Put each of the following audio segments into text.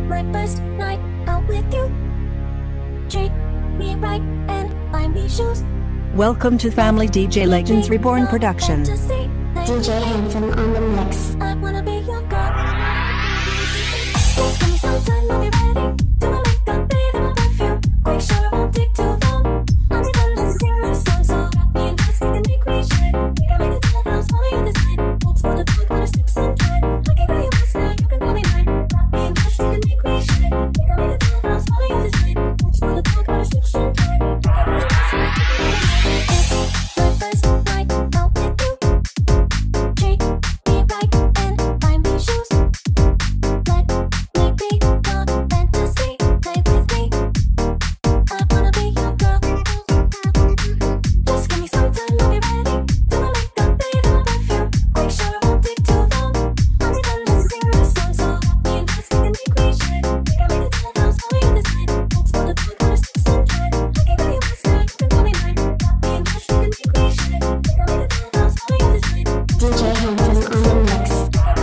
my first night out with you. Treat me right and buy me shoes. Welcome to Family DJ Legends Reborn production. DJ Handsome on the mix. I wanna be your girl. Just give me some time, I'll be ready. Do my makeup, bathe in my perfume. Quick, sure it won't take too long. I'll be done to sing this song, so wrap me in this, we can make me shine. We can make the telehouse, follow you this night. Let's put a talk on our sticks and time. I can call you best now, you can call me mine. Wrap me in this, we can make me shine. We can make the telehouse, follow you this night. Let's put a talk on our sticks and time. I can call you best now, you can call me mine. It's my first night out with you. Treat me right and buy me shoes. Let me be your fantasy. Play with me. I wanna be your girl. Just give me some time, I'll be ready. Do my makeup, bathe in my perfume. Quick, sure it won't take too long. I'll be done to sing this song, so wrap me in this, we can make me shine. We can make the telehouse, follow you this night. Let's put a talk on our sticks and time. I can call you best now, you can call me mine. Wrap me in this, we can make me shine. We can make the telehouse, follow you this night. DJ Handsome on the mix.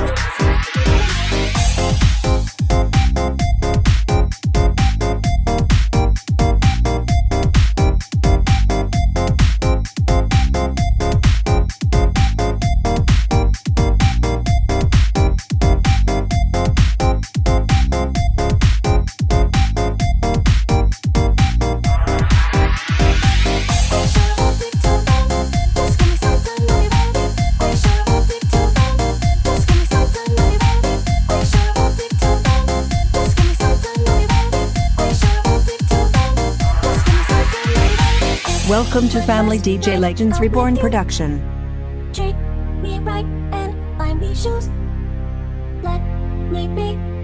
Welcome to Family DJ Legends Reborn production. Treat me right and buy me shoes. Let me be